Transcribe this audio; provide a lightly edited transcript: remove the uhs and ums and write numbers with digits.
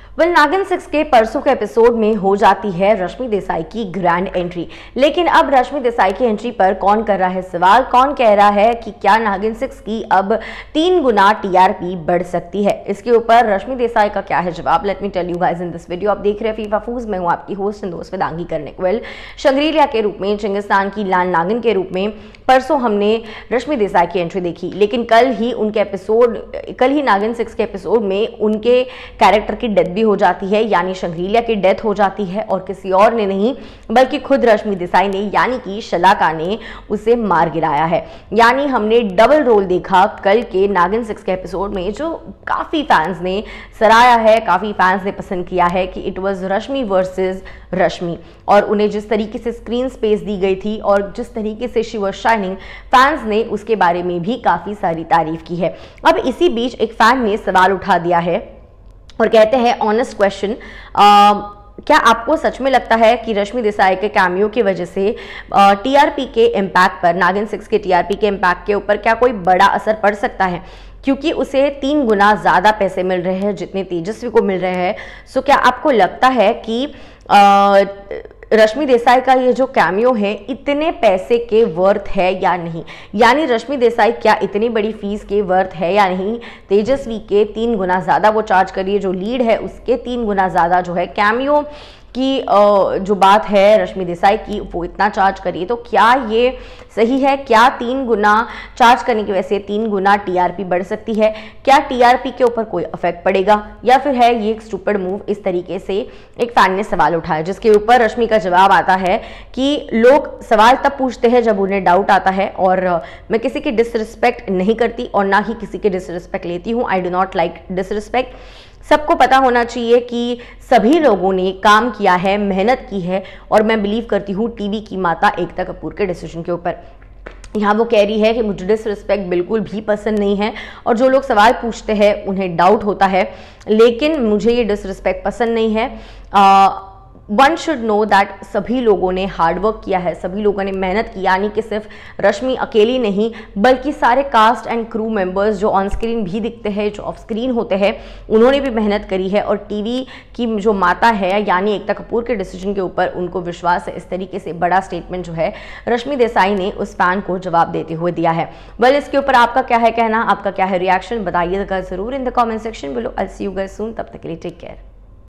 नागिन 6 के परसों के एपिसोड में हो जाती है रश्मि देसाई की ग्रैंड एंट्री। लेकिन अब रश्मि देसाई की एंट्री पर कौन कर रहा है सवाल, कौन कह रहा है कि क्या नागिन 6 की अब 3 गुना टीआरपी बढ़ सकती है? इसके ऊपर रश्मि देसाई का क्या है जवाब, let me tell you guys in this video. आप देख रहे हैं फीफा फूज, मैं हूं आपकी होस्ट एंड दोस्त वेदांगी कर्णिक। शंग्रीलिया के रूप में, चिंगिस्तान की लाल नागिन के रूप में परसों हमने रश्मि देसाई की एंट्री देखी, लेकिन कल ही नागिन 6 के एपिसोड में उनके कैरेक्टर की डेथ भी हो जाती है, यानी शंग्रीलिया की डेथ हो जाती है और किसी और ने नहीं बल्कि खुद रश्मि देसाई ने यानी कि शलाका ने उसे मार गिराया है। यानी हमने डबल रोल देखा कल के नागिन 6 के एपिसोड में, जो काफी फैंस ने सराहा है, काफी फैंस ने पसंद किया है कि it was Rashmi versus Rashmi. और उन्हें जिस तरीके से स्क्रीन स्पेस दी गई थी और जिस तरीके से शी वाज शाइनिंग, फैंस ने उसके बारे में भी काफी सारी तारीफ की है। अब इसी बीच एक फैन ने सवाल उठा दिया है और कहते हैं ऑनेस्ट क्वेश्चन, क्या आपको सच में लगता है कि रश्मि देसाई के कैमियो की वजह से टीआरपी के इम्पैक्ट पर, नागिन 6 के टीआरपी के इम्पैक्ट के ऊपर क्या कोई बड़ा असर पड़ सकता है? क्योंकि उसे 3 गुना ज़्यादा पैसे मिल रहे हैं जितने तेजस्वी को मिल रहे हैं। सो क्या आपको लगता है कि रश्मि देसाई का ये जो कैमियो है इतने पैसे के वर्थ है या नहीं? यानी रश्मि देसाई क्या इतनी बड़ी फीस के वर्थ है या नहीं? तेजस्वी के 3 गुना ज़्यादा वो चार्ज करिए, जो लीड है उसके 3 गुना ज़्यादा जो है कैमियो की जो बात है रश्मि देसाई की, वो इतना चार्ज करिए। तो क्या ये सही है? क्या 3 गुना चार्ज करने की वजह से 3 गुना टीआरपी बढ़ सकती है? क्या टीआरपी के ऊपर कोई इफेक्ट पड़ेगा या फिर है ये एक स्टूपिड मूव? इस तरीके से एक फैन ने सवाल उठाया, जिसके ऊपर रश्मि का जवाब आता है कि लोग सवाल तब पूछते हैं जब उन्हें डाउट आता है, और मैं किसी की डिसरिस्पेक्ट नहीं करती और ना ही किसी की डिसरिस्पेक्ट लेती हूँ। I do not like disrespect. सबको पता होना चाहिए कि सभी लोगों ने काम किया है, मेहनत की है, और मैं बिलीव करती हूँ टीवी की माता एकता कपूर के डिसीजन के ऊपर। यहाँ वो कह रही है कि मुझे डिसरिस्पेक्ट बिल्कुल भी पसंद नहीं है, और जो लोग सवाल पूछते हैं उन्हें डाउट होता है, लेकिन मुझे ये डिसरिस्पेक्ट पसंद नहीं है। वन शुड नो दैट सभी लोगों ने हार्डवर्क किया है, सभी लोगों ने मेहनत की, यानी कि सिर्फ रश्मि अकेली नहीं बल्कि सारे कास्ट एंड क्रू मेंबर्स जो ऑन स्क्रीन भी दिखते हैं, जो ऑफ स्क्रीन होते हैं, उन्होंने भी मेहनत करी है। और टीवी की जो माता है यानी एकता कपूर के डिसीजन के ऊपर उनको विश्वास है। इस तरीके से बड़ा स्टेटमेंट जो है रश्मि देसाई ने उस फैन को जवाब देते हुए दिया है। वेल, इसके ऊपर आपका क्या है कहना, आपका क्या है रिएक्शन, बताइएगा जरूर in the comment section below. I see you guys soon, तब तक के लिए टेक केयर।